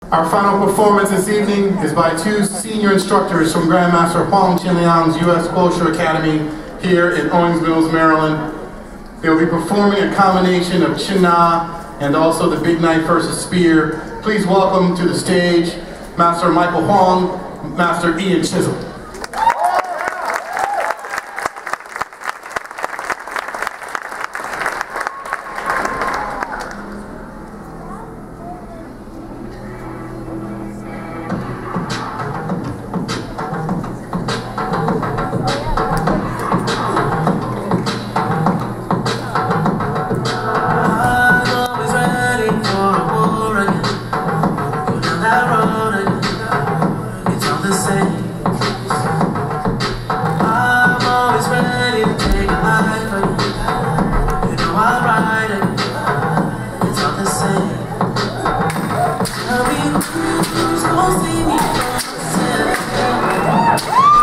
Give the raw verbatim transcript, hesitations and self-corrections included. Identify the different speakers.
Speaker 1: Our final performance this evening is by two senior instructors from Grandmaster Huang Chisholm's U S Kuo Shu Academy here in Owings Mills, Maryland. They will be performing a combination of Chin Na and also the big knife versus spear. Please welcome to the stage Master Michael Huang, Master Ian Chisholm.
Speaker 2: Tell me who's gonna see me.